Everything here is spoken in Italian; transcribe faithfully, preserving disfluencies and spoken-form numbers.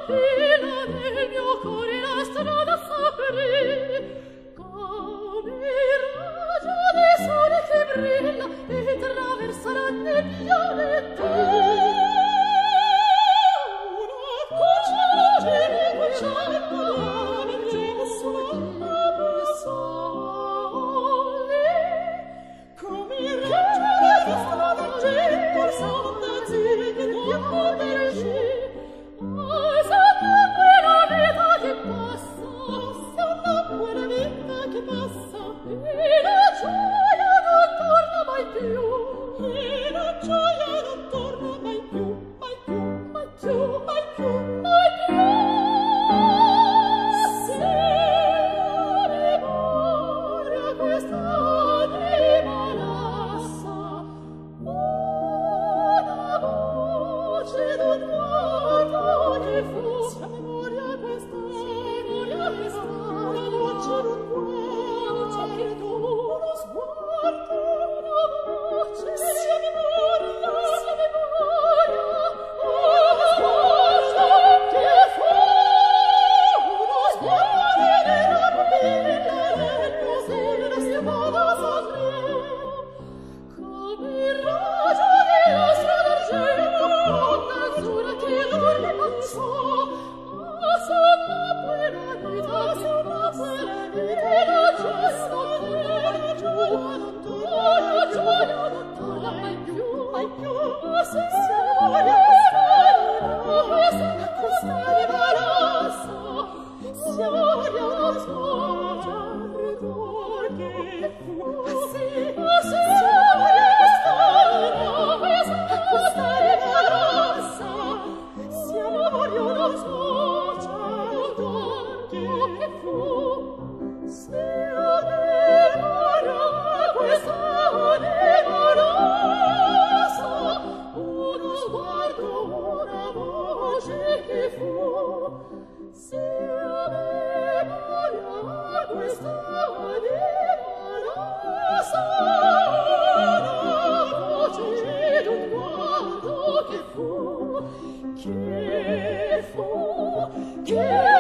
fila del mio cuore la strada s'aprì, come il raggio del sole che brilla e traversa la nebbia e tu. Una cuccia cuccia cuccia sole sole, come il raggio della strada che sonda ziri che più del cielo. Che fu, che fu, che